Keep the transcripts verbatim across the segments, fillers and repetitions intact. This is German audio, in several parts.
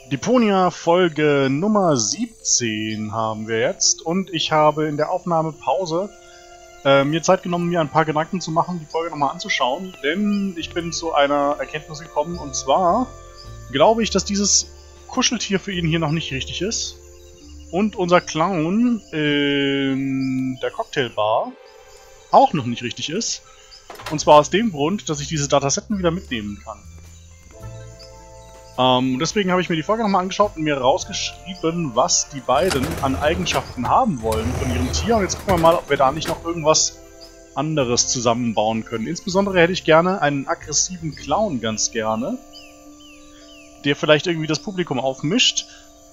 Deponia Folge Nummer siebzehn haben wir jetzt und ich habe in der Aufnahmepause äh, mir Zeit genommen, mir ein paar Gedanken zu machen, die Folge nochmal anzuschauen, denn ich bin zu einer Erkenntnis gekommen und zwar glaube ich, dass dieses Kuscheltier für ihn hier noch nicht richtig ist und unser Clown in der Cocktailbar auch noch nicht richtig ist, und zwar aus dem Grund, dass ich diese Datasetten wieder mitnehmen kann. Ähm, deswegen habe ich mir die Folge nochmal angeschaut und mir rausgeschrieben, was die beiden an Eigenschaften haben wollen von ihrem Tier. Und jetzt gucken wir mal, ob wir da nicht noch irgendwas anderes zusammenbauen können. Insbesondere hätte ich gerne einen aggressiven Clown ganz gerne, der vielleicht irgendwie das Publikum aufmischt.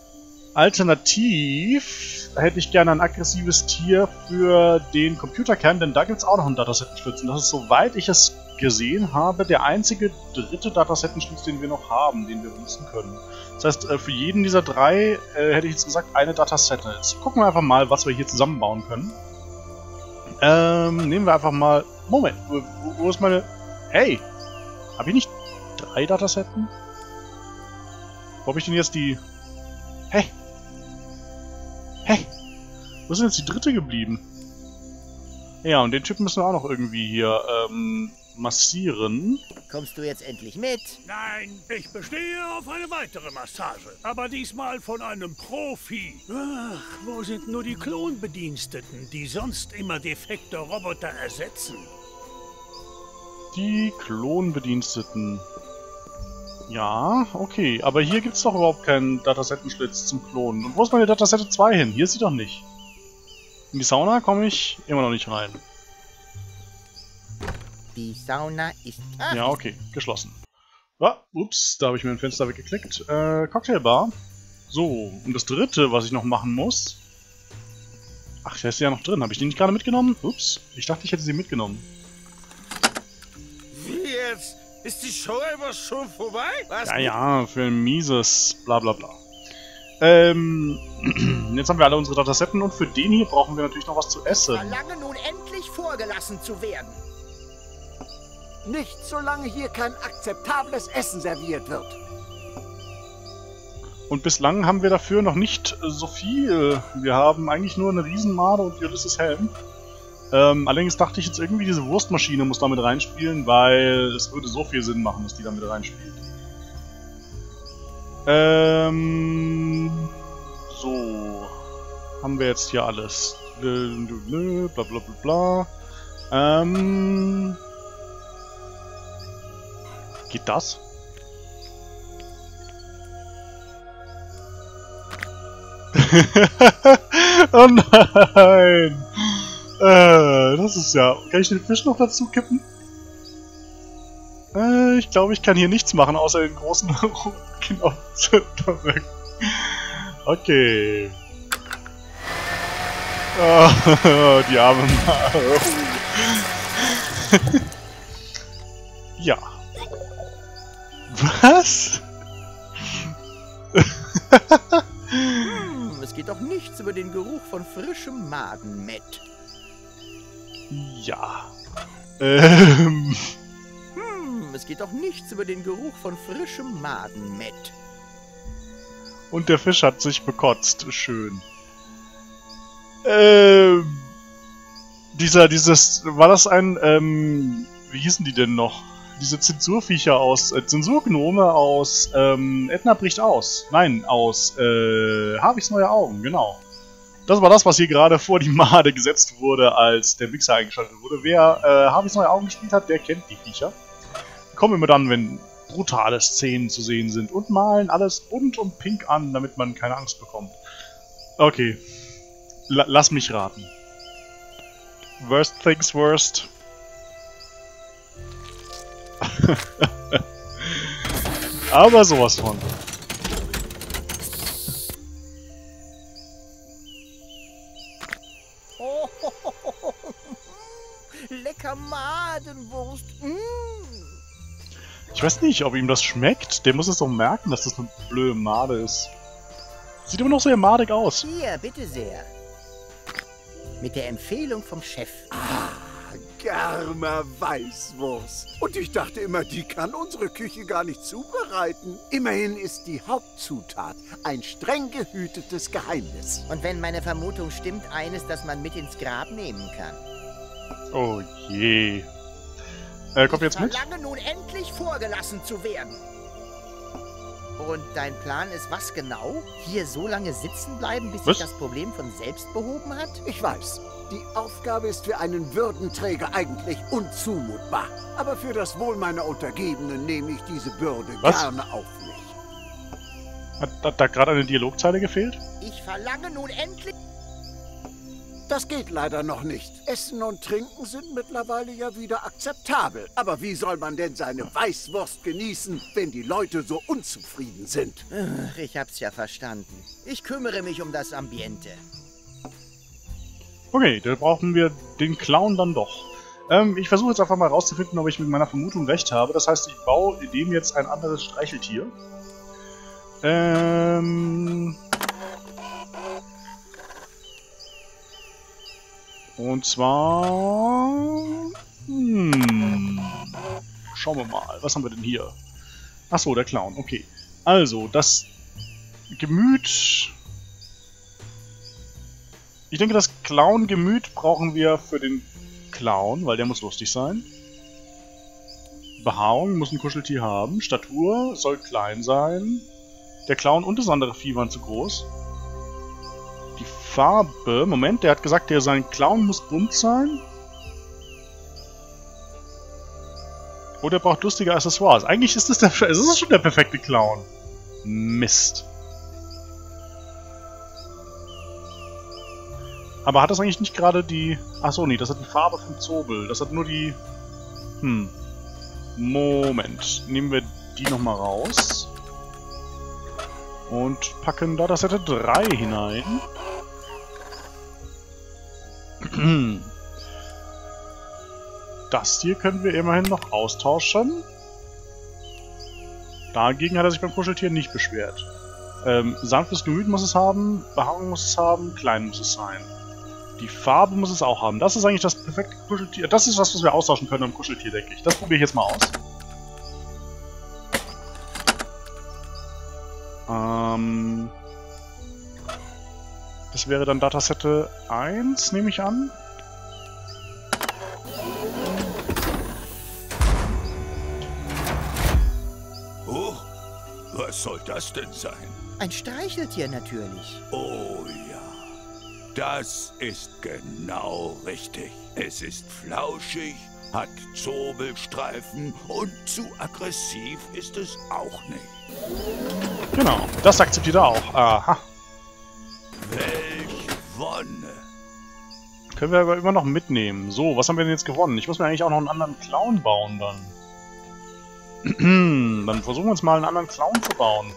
Alternativ hätte ich gerne ein aggressives Tier für den Computerkern, denn da gibt es auch noch einen Datasettenschlitz. Und das ist, soweit ich es gesehen habe, der einzige dritte Datasettenschlitz, den wir noch haben, den wir benutzen können. Das heißt, für jeden dieser drei äh, hätte ich jetzt gesagt, eine Datasette. Jetzt gucken wir einfach mal, was wir hier zusammenbauen können. Ähm, nehmen wir einfach mal... Moment, wo, wo ist meine... Hey! Habe ich nicht drei Datasetten? Wo habe ich denn jetzt die... Hey! Hey! Wo ist denn jetzt die dritte geblieben? Ja, und den Typen müssen wir auch noch irgendwie hier, ähm... massieren. Kommst du jetzt endlich mit? Nein, ich bestehe auf eine weitere Massage. Aber diesmal von einem Profi. Ach, wo sind nur die Klonbediensteten, die sonst immer defekte Roboter ersetzen? Die Klonbediensteten. Ja, okay. Aber hier gibt es doch überhaupt keinen Datasettenschlitz zum Klonen. Und wo ist meine Datasette zwei hin? Hier ist sie doch nicht. In die Sauna komme ich immer noch nicht rein. Die Sauna ist... Ach. Ja, okay. Geschlossen. Ah, ups, da habe ich mir ein Fenster weggeklickt. Äh, Cocktailbar. So, und das dritte, was ich noch machen muss... Ach, der ist ja noch drin. Habe ich die nicht gerade mitgenommen? Ups, ich dachte, ich hätte sie mitgenommen. Wie jetzt? Ist die Show einfach schon vorbei? Was? Ja, ja, für ein mieses bla bla bla. Ähm, jetzt haben wir alle unsere Datasetten und für den hier brauchen wir natürlich noch was zu essen. Verlange nun endlich vorgelassen zu werden. Nicht, solange hier kein akzeptables Essen serviert wird. Und bislang haben wir dafür noch nicht so viel. Wir haben eigentlich nur eine Riesenmade und Ulysses Helm. Ähm, allerdings dachte ich jetzt irgendwie, diese Wurstmaschine muss damit reinspielen, weil es würde so viel Sinn machen, dass die damit reinspielt. Ähm, so. Haben wir jetzt hier alles. Bla bla bla bla. Ähm... Geht das? Oh nein! Äh, das ist ja... Kann ich den Fisch noch dazu kippen? Äh, ich glaube, ich kann hier nichts machen, außer den großen Knopf zu drücken. Okay. Oh, die arme Mare. Ja. Was? Hm, es geht doch nichts über den Geruch von frischem Madenmett. Ja. Ähm. Hm, es geht doch nichts über den Geruch von frischem Madenmett. Und der Fisch hat sich bekotzt. Schön. Ähm. Dieser, dieses, war das ein, ähm, wie hießen die denn noch? Diese Zensurviecher aus, äh, Zensurgnome aus, ähm, Edna bricht aus. Nein, aus, äh, Harveys neue Augen, genau. Das war das, was hier gerade vor die Made gesetzt wurde, als der Mixer eingeschaltet wurde. Wer, äh, Harveys neue Augen gespielt hat, der kennt die Viecher. Die kommen immer dann, wenn brutale Szenen zu sehen sind und malen alles bunt und pink an, damit man keine Angst bekommt. Okay. L- lass mich raten. Worst things worst. Aber sowas von. Oh, lecker Madenwurst. Mm. Ich weiß nicht, ob ihm das schmeckt. Der muss es doch merken, dass das eine blöde Made ist. Sieht immer noch sehr madig aus. Hier, bitte sehr. Mit der Empfehlung vom Chef. Ah, armer Weißwurst. Und ich dachte immer, die kann unsere Küche gar nicht zubereiten. Immerhin ist die Hauptzutat ein streng gehütetes Geheimnis. Und wenn meine Vermutung stimmt, eines, das man mit ins Grab nehmen kann. Oh je. Äh, kommt jetzt mit? Ich verlange nun endlich vorgelassen zu werden. Und dein Plan ist was genau? Hier so lange sitzen bleiben, bis Was? sich das Problem von selbst behoben hat? Ich weiß, die Aufgabe ist für einen Würdenträger eigentlich unzumutbar. Aber für das Wohl meiner Untergebenen nehme ich diese Bürde Was? gerne auf mich. Hat, hat da gerade eine Dialogzeile gefehlt? Ich verlange nun endlich... Das geht leider noch nicht. Essen und Trinken sind mittlerweile ja wieder akzeptabel. Aber wie soll man denn seine Weißwurst genießen, wenn die Leute so unzufrieden sind? Ach, ich hab's ja verstanden. Ich kümmere mich um das Ambiente. Okay, da brauchen wir den Clown dann doch. Ähm, ich versuche jetzt einfach mal rauszufinden, ob ich mit meiner Vermutung recht habe. Das heißt, ich baue dem jetzt ein anderes Streicheltier. Ähm... Und zwar... Hm, schauen wir mal, was haben wir denn hier? Achso, der Clown, okay. Also, das Gemüt... Ich denke, das Clown-Gemüt brauchen wir für den Clown, weil der muss lustig sein. Behaarung muss ein Kuscheltier haben. Statur soll klein sein. Der Clown und das andere Vieh waren zu groß. Die Farbe... Moment, der hat gesagt, der sein Clown muss bunt sein. Oder er braucht lustige Accessoires. Eigentlich ist das, der, ist das schon der perfekte Clown. Mist. Aber hat das eigentlich nicht gerade die... Achso, nee, das hat die Farbe von Zobel. Das hat nur die... Hm. Moment. Nehmen wir die nochmal raus. Und packen da das Set drei hinein. Das hier können wir immerhin noch austauschen. Dagegen hat er sich beim Kuscheltier nicht beschwert. Ähm, sanftes Gemüt muss es haben, Behaarung muss es haben, klein muss es sein. Die Farbe muss es auch haben. Das ist eigentlich das perfekte Kuscheltier. Das ist was, was wir austauschen können am Kuscheltier, denke ich. Das probiere ich jetzt mal aus. Ähm... Das wäre dann Datasette eins, nehme ich an. Oh, was soll das denn sein? Ein Streicheltier natürlich. Oh ja, das ist genau richtig. Es ist flauschig, hat Zobelstreifen und zu aggressiv ist es auch nicht. Genau, das akzeptiert er auch. Aha. Welch Wonne! Können wir aber immer noch mitnehmen. So, was haben wir denn jetzt gewonnen? Ich muss mir eigentlich auch noch einen anderen Clown bauen dann. Dann versuchen wir uns mal einen anderen Clown zu bauen.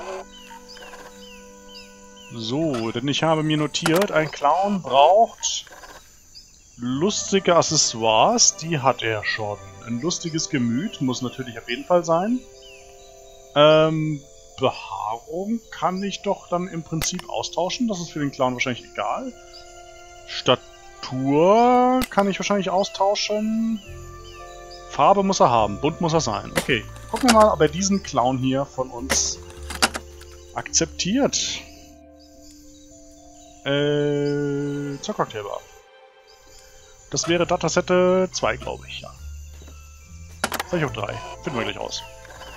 So, denn ich habe mir notiert, ein Clown braucht lustige Accessoires. Die hat er schon. Ein lustiges Gemüt muss natürlich auf jeden Fall sein. Ähm... Behaarung kann ich doch dann im Prinzip austauschen. Das ist für den Clown wahrscheinlich egal. Statur kann ich wahrscheinlich austauschen. Farbe muss er haben. Bunt muss er sein. Okay. Gucken wir mal, ob er diesen Clown hier von uns akzeptiert. Äh, zur Cocktailbar. Das wäre Datasette zwei, glaube ich. Ja. Vielleicht auch drei. Finden wir gleich raus.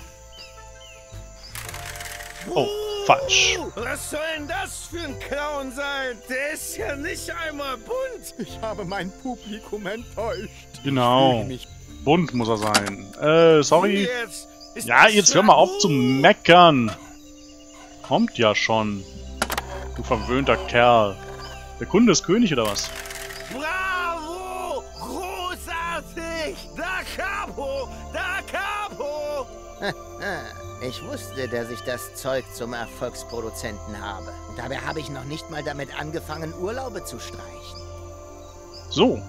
Oh, falsch. Was soll denn das für ein Clown sein? Der ist ja nicht einmal bunt. Ich habe mein Publikum enttäuscht. Genau. Bunt muss er sein. Äh, sorry. Jetzt ist Ja, das jetzt hör mal auf zu meckern. Kommt ja schon. Du verwöhnter Kerl. Der Kunde ist König, oder was? Bravo! Großartig! Da Capo! Da Capo! Ich wusste, dass ich das Zeug zum Erfolgsproduzenten habe. Und dabei habe ich noch nicht mal damit angefangen, Urlaube zu streichen. So.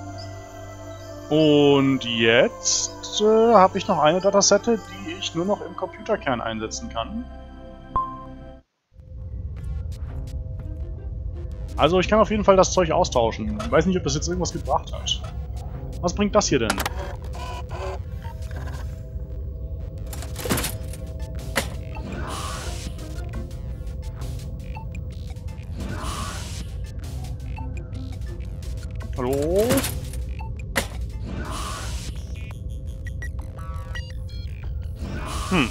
Und jetzt äh, habe ich noch eine Datasette, die ich nur noch im Computerkern einsetzen kann. Also ich kann auf jeden Fall das Zeug austauschen. Ich weiß nicht, ob das jetzt irgendwas gebracht hat. Was bringt das hier denn? Hallo? Hm.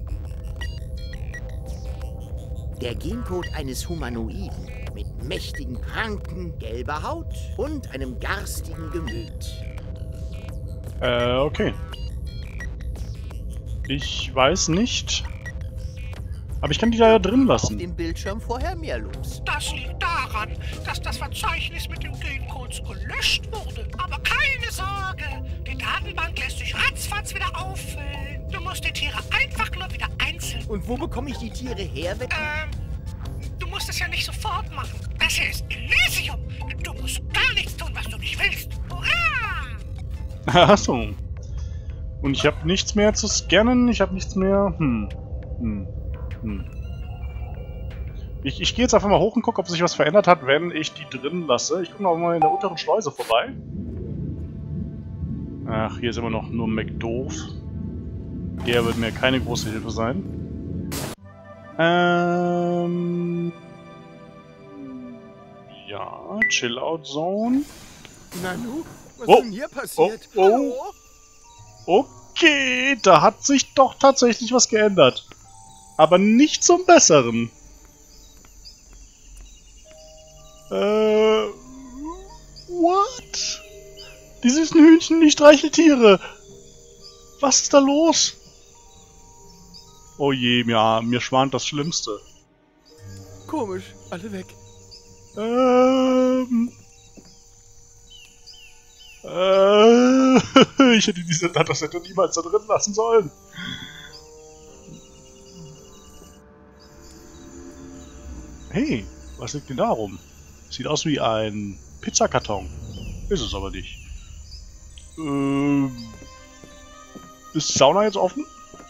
Der Gencode eines Humanoiden mit mächtigen Pranken, gelber Haut und einem garstigen Gemüt. Äh, okay. Ich weiß nicht. Aber ich kann die da ja drin Auf lassen. dem Bildschirm vorher mehr Loops. Das liegt daran, dass das Verzeichnis mit den Gencodes gelöscht wurde. Aber keine Sorge, die Datenbank lässt sich ratzfatz wieder auffüllen. Du musst die Tiere einfach nur wieder einzeln. Und wo bekomme ich die Tiere her, wenn... Ähm, du musst es ja nicht sofort machen. Das hier ist Elysium. Du musst gar nichts tun, was du nicht willst. Hurra! Achso. Und ich habe nichts mehr zu scannen. Ich habe nichts mehr... Hm. Hm. Hm. Ich, ich gehe jetzt einfach mal hoch und gucke, ob sich was verändert hat, wenn ich die drin lasse. Ich gucke noch mal in der unteren Schleuse vorbei. Ach, hier ist immer noch nur McDoof. Der wird mir keine große Hilfe sein. Ähm... Ja, Chill-Out-Zone. Nanu, was Oh, ist denn hier passiert? oh, oh. Hallo? Okay, da hat sich doch tatsächlich was geändert. Aber nicht zum Besseren. Äh... What? Die süßen Hühnchen, die Streicheltiere. Was ist da los? Oh je, ja, mir schwant das Schlimmste. Komisch, alle weg. Ähm... Äh... ich hätte diese Datasette niemals da drin lassen sollen. Hey, was liegt denn da rum? Sieht aus wie ein Pizzakarton. Ist es aber nicht. Ähm... Ist Sauna jetzt offen?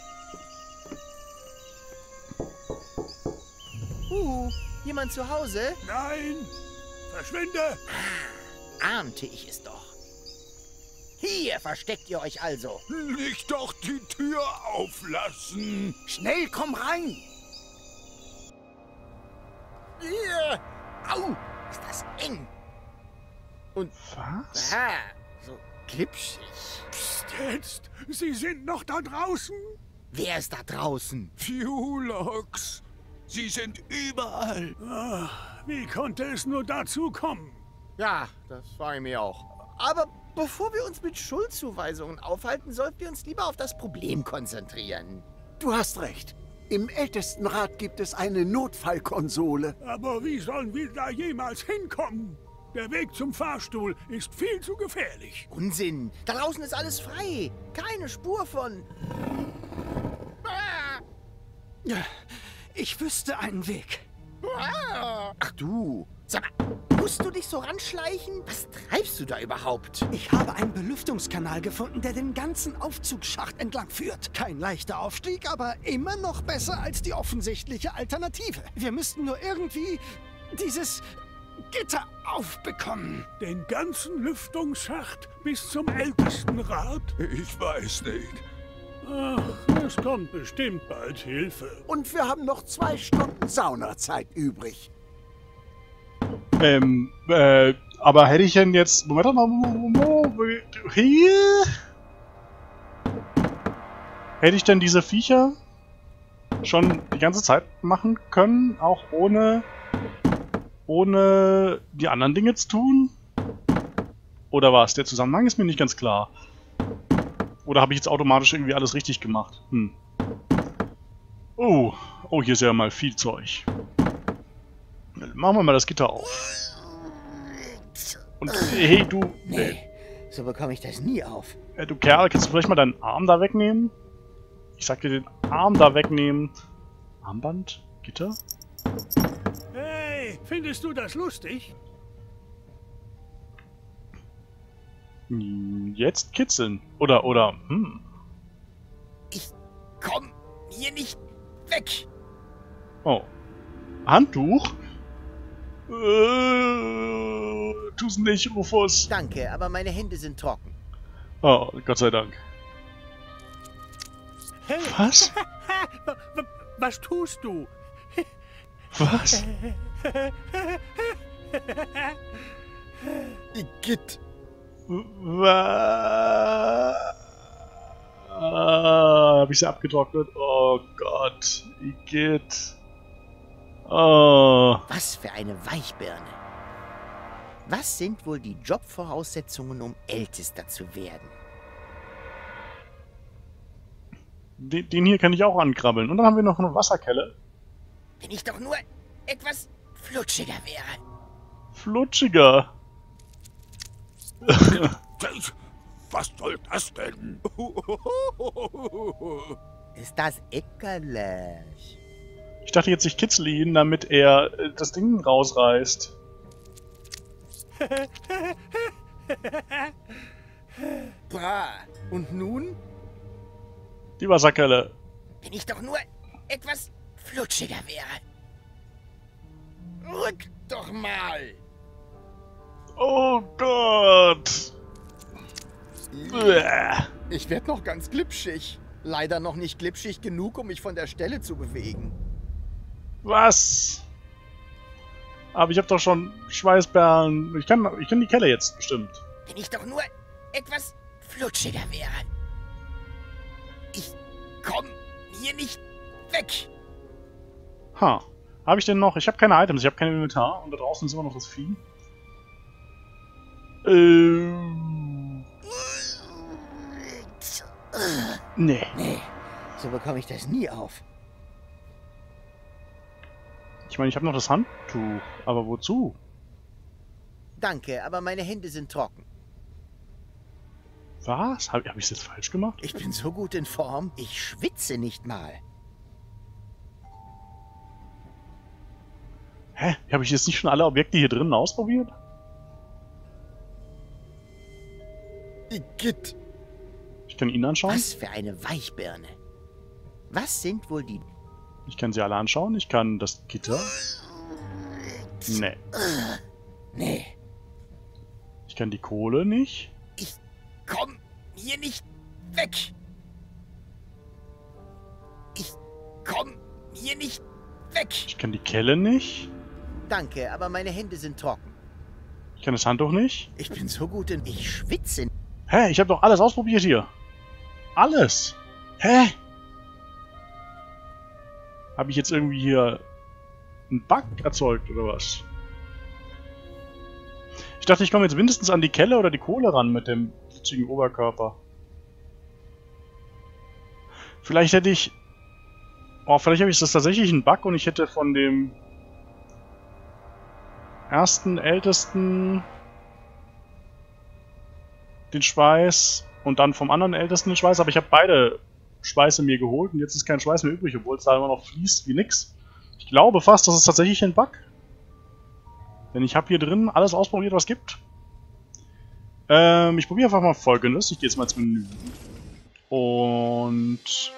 Uh, jemand zu Hause? Nein! Verschwinde! Ahnte ich es doch. Hier versteckt ihr euch also. Nicht doch die Tür auflassen. Schnell, komm rein! Hier! Au! Ist das eng! Und Was? aha, so glitschig. Psst, jetzt! Sie sind noch da draußen! Wer ist da draußen? Fuelox. Sie sind überall. Ach, wie konnte es nur dazu kommen? Ja, das war ich mir auch. Aber bevor wir uns mit Schuldzuweisungen aufhalten, sollten wir uns lieber auf das Problem konzentrieren. Du hast recht. Im Ältestenrat gibt es eine Notfallkonsole. Aber wie sollen wir da jemals hinkommen? Der Weg zum Fahrstuhl ist viel zu gefährlich. Unsinn! Da draußen ist alles frei. Keine Spur von... Ah! Ich wüsste einen Weg. Ah! Ach du! Sag mal, musst du dich so ranschleichen? Was treibst du da überhaupt? Ich habe einen Belüftungskanal gefunden, der den ganzen Aufzugsschacht entlang führt. Kein leichter Aufstieg, aber immer noch besser als die offensichtliche Alternative. Wir müssten nur irgendwie dieses Gitter aufbekommen. Den ganzen Lüftungsschacht bis zum Ältestenrat? Ich weiß nicht. Ach, es kommt bestimmt bald Hilfe. Und wir haben noch zwei Stunden Saunazeit übrig. Ähm, äh, aber hätte ich denn jetzt... Moment mal... Hier? Hätte ich denn diese Viecher schon die ganze Zeit machen können, auch ohne... ohne die anderen Dinge zu tun? Oder was? Der Zusammenhang ist mir nicht ganz klar. Oder habe ich jetzt automatisch irgendwie alles richtig gemacht? Hm. Oh, oh, hier ist ja mal viel Zeug. Machen wir mal das Gitter auf. Und hey, du... Nee, so bekomme ich das nie auf. Äh, du Kerl, kannst du vielleicht mal deinen Arm da wegnehmen? Ich sag dir, den Arm da wegnehmen. Armband? Gitter? Hey, findest du das lustig? Hm, jetzt kitzeln. Oder, oder, hm. Ich komm hier nicht weg. Oh. Handtuch? Äh, tu's nicht, Rufus. Danke, aber meine Hände sind trocken. Oh, Gott sei Dank. Hey. Was? Was tust du? Was? Igitt. Was? Ah, hab ich sie abgetrocknet? Oh Gott. Igitt. Oh. Was für eine Weichbirne. Was sind wohl die Jobvoraussetzungen, um Ältester zu werden? Den, den hier kann ich auch ankrabbeln. Und dann haben wir noch eine Wasserkelle. Wenn ich doch nur etwas flutschiger wäre. Flutschiger. Was soll das denn? Ist das eckerlich? Ich dachte jetzt, ich kitzle ihn, damit er äh, das Ding rausreißt. Bra. Und nun? Die Wasserkelle. Wenn ich doch nur etwas flutschiger wäre. Rück doch mal. Oh Gott. Bäh. Ich werde noch ganz glitschig. Leider noch nicht glitschig genug, um mich von der Stelle zu bewegen. Was? Aber ich habe doch schon Schweißperlen. Ich kann, ich kann die Kelle jetzt bestimmt. Wenn ich doch nur etwas flutschiger wäre. Ich komm hier nicht weg. Ha. Habe ich denn noch? Ich habe keine Items, ich habe kein Inventar. Und da draußen ist immer noch das Vieh. Ähm. Nee. Nee, so bekomme ich das nie auf. Ich meine, ich habe noch das Handtuch. Aber wozu? Danke, aber meine Hände sind trocken. Was? Habe hab ich es jetzt falsch gemacht? Ich bin so gut in Form, ich schwitze nicht mal. Hä? Habe ich jetzt nicht schon alle Objekte hier drinnen ausprobiert? Igitt. Ich kann ihn anschauen. Was für eine Weichbirne. Was sind wohl die... Ich kann sie alle anschauen. Ich kann das Gitter. Nee. Nee, Ich kann die Kohle nicht. ich komm hier nicht weg. Ich komm hier nicht weg. Ich kann die Kelle nicht. Danke, aber meine Hände sind trocken. Ich kann das Handtuch nicht. Ich bin so gut in... Ich schwitze. Hä? Ich habe doch alles ausprobiert hier. Alles. Hä? Habe ich jetzt irgendwie hier einen Bug erzeugt oder was? Ich dachte, ich komme jetzt mindestens an die Kelle oder die Kohle ran mit dem glitschigen Oberkörper. Vielleicht hätte ich... Oh, vielleicht habe ich das tatsächlich einen Bug und ich hätte von dem ersten, ältesten den Schweiß und dann vom anderen ältesten den Schweiß, aber ich habe beide Schweiße mir geholt und jetzt ist kein Schweiß mehr übrig, obwohl es da immer noch fließt wie nix. Ich glaube fast, das ist tatsächlich ein Bug. Denn ich habe hier drin alles ausprobiert, was es gibt. Ähm, ich probiere einfach mal Folgendes. Ich gehe jetzt mal ins Menü. Und...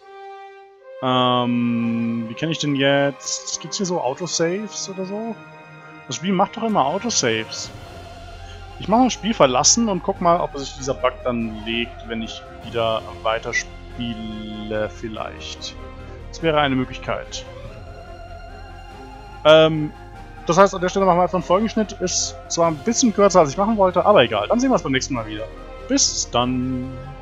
Ähm, wie kann ich denn jetzt... Gibt's hier so Autosaves oder so? Das Spiel macht doch immer Autosaves. Ich mache das Spiel verlassen und guck mal, ob sich dieser Bug dann legt, wenn ich wieder weiterspiele vielleicht. Das wäre eine Möglichkeit. Ähm, das heißt, an der Stelle machen wir einfach einen Folgenschnitt. Ist zwar ein bisschen kürzer, als ich machen wollte, aber egal. Dann sehen wir uns beim nächsten Mal wieder. Bis dann.